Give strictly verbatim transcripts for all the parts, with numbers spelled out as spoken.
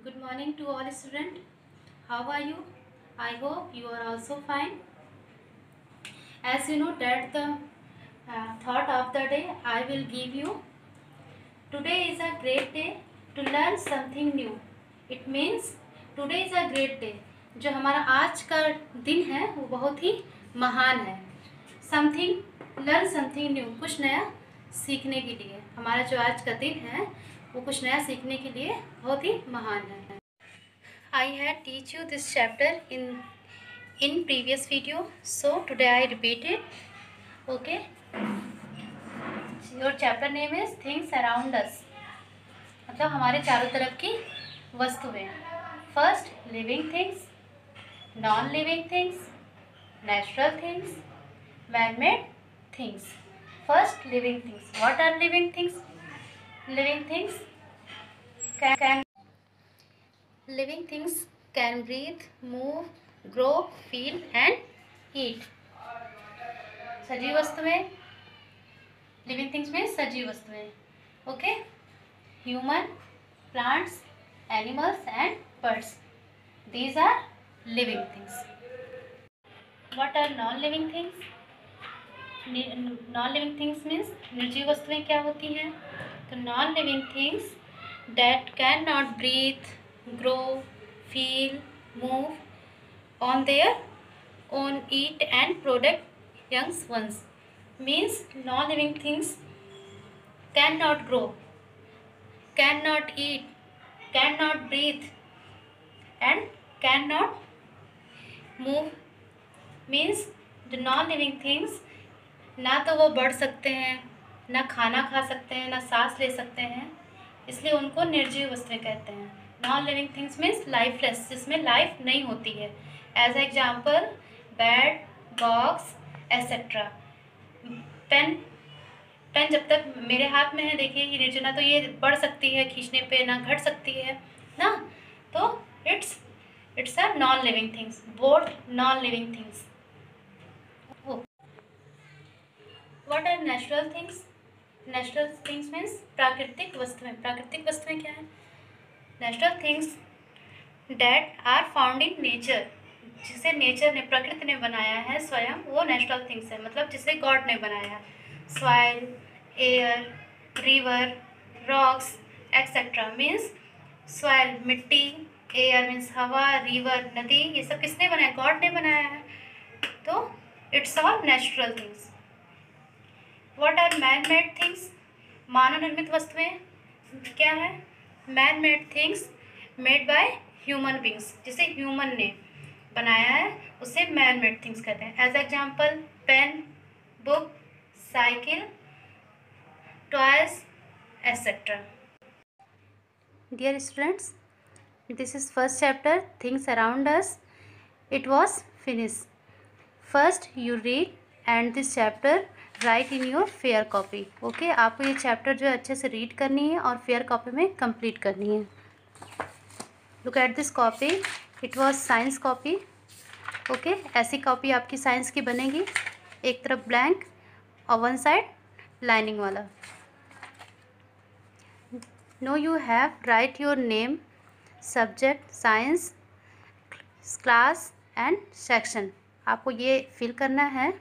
Good morning to all students. How are you? I hope you are also fine. As you know that the uh, thought of the day I will give you. Today is a great day to learn something new. It means today is a great day. जो हमारा आज का दिन है वो बहुत ही महान है. Something, learn something new. कुछ नया सीखने के लिए हमारा जो आज का दिन है वो कुछ नया सीखने के लिए बहुत ही महान है. I had teach you this chapter in in previous video, so today I repeat it. Okay. Your chapter name is things around us. मतलब हमारे चारों तरफ की वस्तुएं. First, living things, non-living things, natural things, man-made things. First, living things. What are living things? Living things can, can living things can breathe, move, grow, feel and eat. सजीव वस्तुएं. Living things में सजीव वस्तुएं. Okay. Human, plants, animals and birds. These are living things. What are non-living things? Non-living things means निर्जीव वस्तुएं क्या होती हैं? तो non-living things that cannot breathe, grow, feel, move on their own, eat and produce young ones. Means non-living things cannot grow, cannot eat, cannot breathe and cannot move. Means the non-living things ना तो वो बढ़ सकते हैं, ना खाना खा सकते हैं, ना सांस ले सकते हैं, इसलिए उनको निर्जीव वस्तुएं कहते हैं. Non living things means lifeless, जिसमें लाइफ नहीं होती है. As example bat, box etcetera. Pen pen जब तक मेरे हाथ में है, देखिए ये निर्जीव, ना तो ये बढ़ सकती है खींचने पे, ना घट सकती है ना, तो it's it's a non living things. Both non living things. What are natural things? Natural things means प्राकृतिक वस्तुएं. प्राकृतिक वस्तुएं क्या है? Natural things that are found in nature. जिसे नेचर ने, प्रकृति ने बनाया है स्वयं, वो नेचुरल थिंग्स है. मतलब जिसे गॉड ने बनाया है. Soil, air, river, rocks etcetera. Means soil मिट्टी, एयर मीन्स हवा, रिवर नदी, ये सब किसने बनाया? गॉड ने बनाया है. तो it's all natural things. What are man made things? मानव निर्मित वस्तुएं क्या है? Man made things made by human beings. जिसे ह्यूमन ने बनाया है उसे मैन मेड थिंग्स कहते हैं. As example pen, book, cycle, toys etcetera. Dear students, this is first chapter things around us. It was finish. First you read and this chapter write in your fair copy. Okay, आपको ये chapter जो है अच्छे से read करनी है और fair copy में कंप्लीट करनी है. Look at this copy. It was science copy. Okay, ऐसी कॉपी आपकी साइंस की बनेगी. एक तरफ ब्लैंक और वन साइड लाइनिंग वाला. No you have write your name, subject, science, class and section. आपको ये फिल करना है.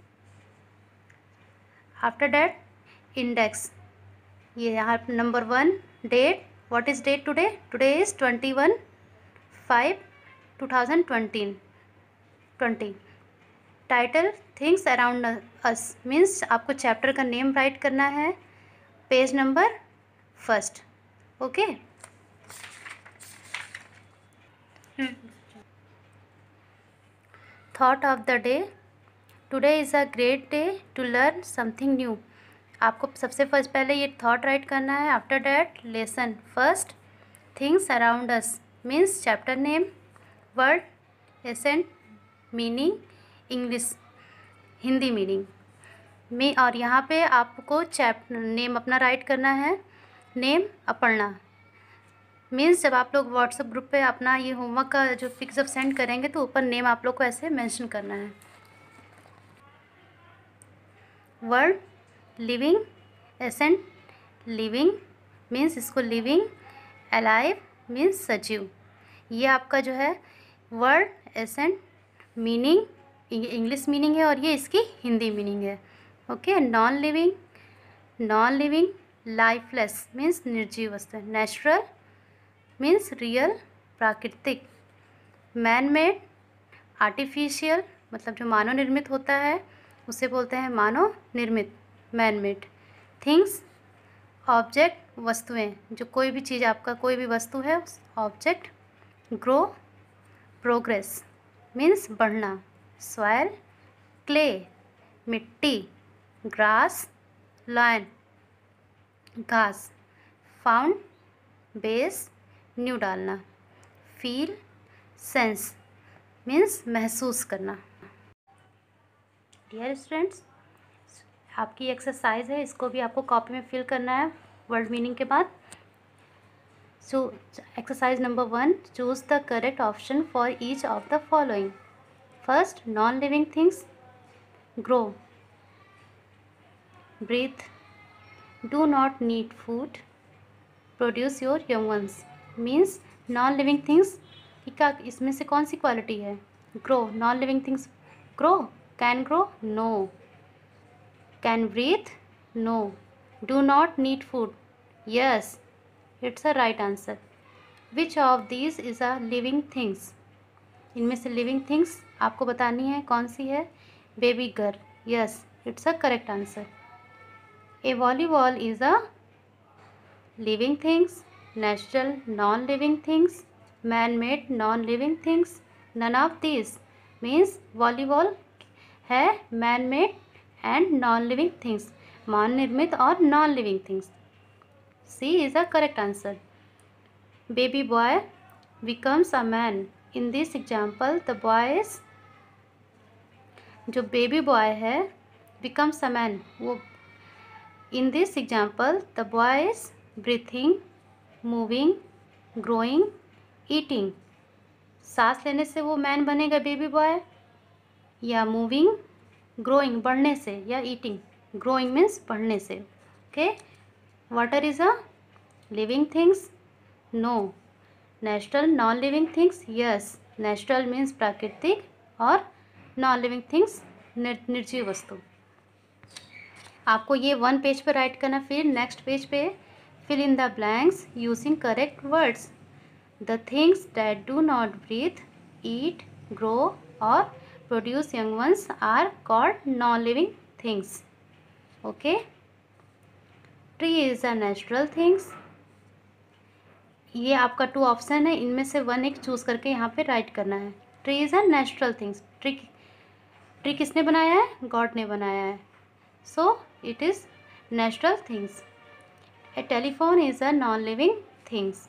After that index. ये यहाँ number one, date. What is date today? Today is twenty one five two thousand twenty twenty. Title things around us. Means आपको chapter का name write करना है. Page number first. Okay. Thought of the day. Today is a great day to learn something new. आपको सबसे first पहले ये thought write करना है. After that lesson. First things around us means chapter name, word, accent, meaning, English Hindi meaning में. और यहाँ पे आपको चैप्टर नेम अपना राइट करना है. नेम अपर्णा. मीन्स जब आप लोग व्हाट्सएप ग्रुप पे अपना ये होमवर्क का जो पिक जब सेंड करेंगे तो ऊपर नेम आप लोग को ऐसे मेंशन करना है. Word living, accent living means इसको लिविंग, अलाइव मीन्स सजीव। ये आपका जो है word accent meaning English meaning है और ये इसकी हिंदी मीनिंग है। Okay, non living, non living, lifeless means निर्जीव वस्तु। नेचुरल मीन्स रियल प्राकृतिक। मैन मेड आर्टिफिशियल मतलब जो मानव निर्मित होता है उसे बोलते हैं मानव निर्मित, मैन मेड। थिंग्स ऑब्जेक्ट वस्तुएं, जो कोई भी चीज़ आपका कोई भी वस्तु है ऑब्जेक्ट। ग्रो प्रोग्रेस मीन्स बढ़ना। सॉयल क्ले मिट्टी। ग्रास लॉन घास। फाउंड बेस न्यू डालना। फील सेंस मीन्स महसूस करना। डियर स्टूडेंट्स, आपकी एक्सरसाइज है, इसको भी आपको कॉपी में फिल करना है वर्ड मीनिंग के बाद। So exercise number one, choose the correct option for each of the following. First, non living things grow, breathe, do not need food, produce your young ones. Means non living things की क्या इसमें से कौन सी quality है? Grow. Non living things grow, can grow, no. Can breathe, no. Do not need food, yes, it's a right answer. Which of these is a living things? इनमें से living things आपको बतानी है कौन सी है? Baby girl, yes, it's a correct answer. A volleyball is a living things, natural non living things, man made non living things, none of this. Means volleyball है man made and non living things, मान निर्मित और non living things. C is a correct answer. Baby boy becomes a man, in this example the boy is, जो baby boy है becomes a man, वो in this example the boy is breathing, moving, growing, eating. सांस लेने से वो man बनेगा baby boy, या moving growing बढ़ने से, या ईटिंग ग्रोइंग मीन्स बढ़ने से। Okay, water is a living things, no. Natural non living things, yes, natural means प्राकृतिक और नॉन लिविंग थिंग्स निर्जीव वस्तु। आपको ये वन पेज पे राइट करना, फिर नेक्स्ट पेज पे fill in the blanks using correct words. The things that do not breathe, eat, grow और produce young ones are called non living things. Okay, tree is a natural things. ये आपका to option है, इनमें से one एक choose करके यहाँ पे राइट करना है। Tree is a natural things, tree tree किसने बनाया है? गॉड ने बनाया है, so it is natural things. A telephone is a non living things.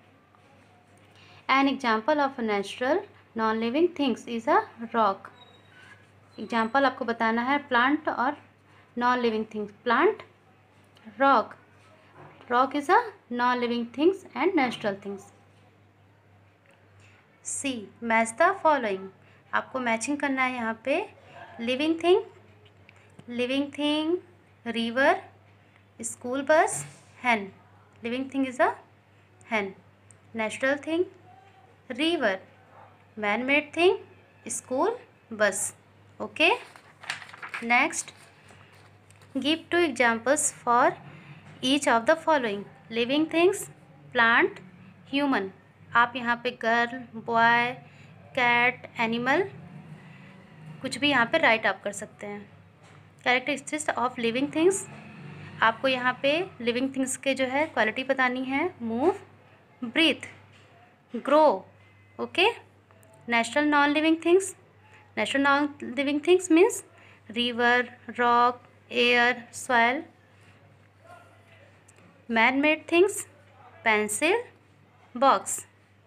An example of a natural non living things is a rock. Example आपको बताना है plant और non living things. Plant, rock. Rock is a non living things and natural things. C, match the following. आपको matching करना है यहाँ पे। Living thing, living thing, river, school bus, hen। Living thing is a hen। Natural thing, river. Man made thing, school bus. Okay, next, give two examples for each of the following. Living things, plant, human. आप यहाँ पे girl, boy, cat, animal कुछ भी यहाँ पे right आप कर सकते हैं। कैरेक्टरिस्टिक्स ऑफ लिविंग थिंग्स, आपको यहाँ पे लिविंग थिंग्स के जो है क्वालिटी बतानी है। Move, breathe, grow. Okay, natural non living things, natural non living things means river, rock, air, soil. Man made things, pencil, box.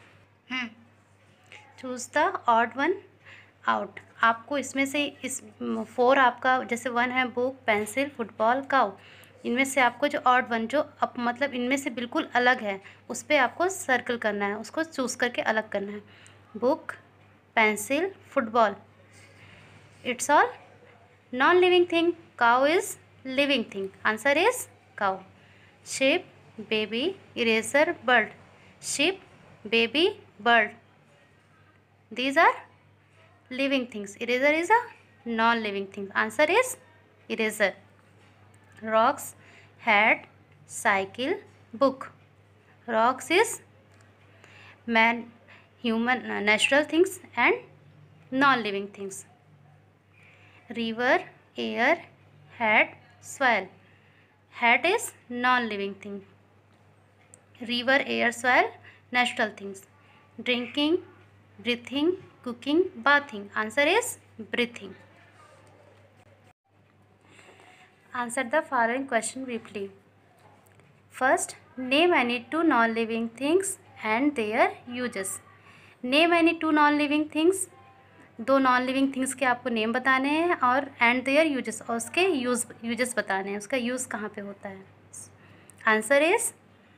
Choose the odd one out. आपको इसमें से इस फोर आपका जैसे वन है बुक, पेंसिल, फुटबॉल, काउ। इनमें से आपको जो ऑड वन जो अप मतलब इनमें से बिल्कुल अलग है उस पर आपको सर्कल करना है, उसको चूज़ करके अलग करना है। Book, pencil, football, it's all non living thing. Cow is living thing, answer is cow. Ship, baby, eraser, bird. Ship baby, bird. These are living things. Eraser is a non-living thing. Answer is eraser. Rocks, hat, cycle, book. Rocks is man, human, uh, natural things and non-living things. River, air, hat, soil. Hat is non-living thing. River, air, soil, natural things. Drinking, breathing, cooking, bathing. Answer is breathing. Answer the following question briefly. First, name any two non-living things and their uses. Name any two non-living things. दो non living things के आपको name बताने हैं और and there uses, और उसके use uses बताने हैं, उसका यूज़ कहाँ पे होता है. Answer is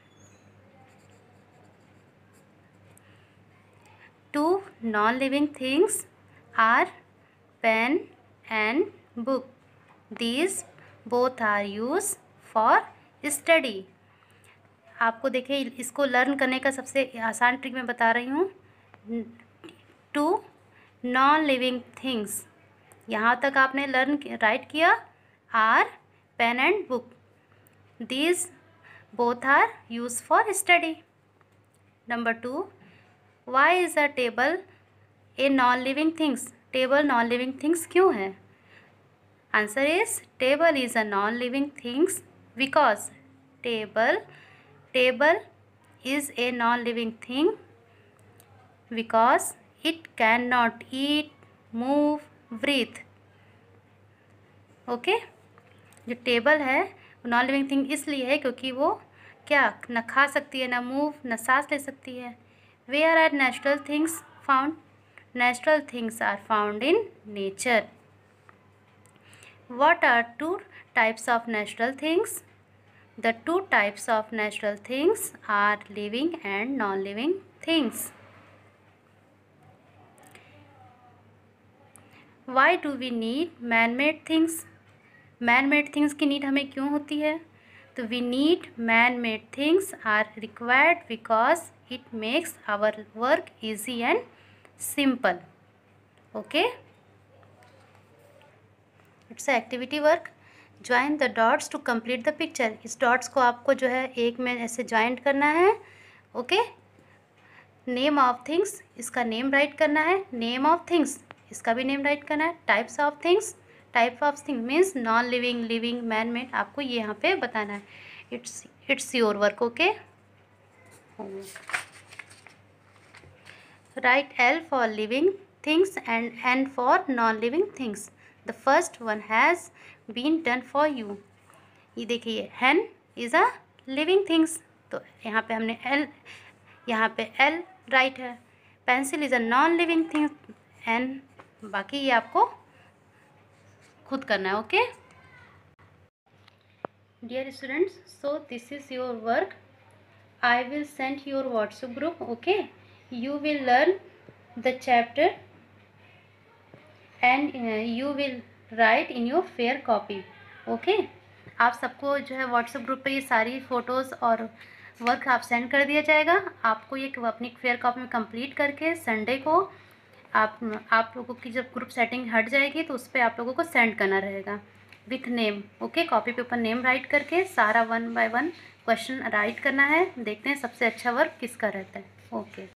two non living things are pen and book. These both are use for study. आपको देखिए इसको लर्न करने का सबसे आसान ट्रिक मैं बता रही हूँ. टू नॉन लिविंग थिंग्स, यहाँ तक आपने लर्न राइट किया. Are pen and book. These both are use for study. Number two, why is a table a non living things. Table non living things क्यों है? Answer is table is a non living things because table table is a non living thing because it cannot eat, move, breathe. Okay, जो table है वो non living thing इसलिए है क्योंकि वो क्या न खा सकती है, ना मूव, न सांस ले सकती है. Where are natural things found? Natural things are found in nature. What are two types of natural things? The two types of natural things are living and non living things. Why do we need man made things? Man made things की need हमें क्यों होती है? तो we need man made things are required because it makes our work easy and simple. Okay, it's activity work. Join the dots to complete the picture. इस dots को आपको जो है एक में ऐसे ज्वाइंट करना है. ओके, नेम ऑफ थिंग्स, इसका नेम राइट करना है. नेम ऑफ थिंग्स, इसका भी नेम राइट करना है. Types of things, type of thing means non living, living, man made, आपको ये यहाँ पे बताना है. It's it's your work. Okay, write L for living things and N for non living things. The first one has been done for you. ये देखिए hen is a living things, तो यहाँ पे हमने एल, यहाँ पे एल राइट है. Pencil is a non living thing and बाकी ये आपको खुद करना है. Okay dear students, so this is your work. I will send your WhatsApp group. Okay, you will learn the chapter and you will write in your fair copy. Okay, आप सबको जो है व्हाट्सएप ग्रुप पे ये सारी photos और work आप send कर दिया जाएगा. आपको ये अपनी फेयर कॉपी में कंप्लीट करके संडे को आप आप लोगों की जब ग्रुप सेटिंग हट जाएगी तो उस पर आप लोगों को सेंड करना रहेगा विथ नेम. ओके, कॉपी पे ऊपर नेम राइट करके सारा one by one question write करना है. देखते हैं सबसे अच्छा वर्क किसका रहता है. ओके.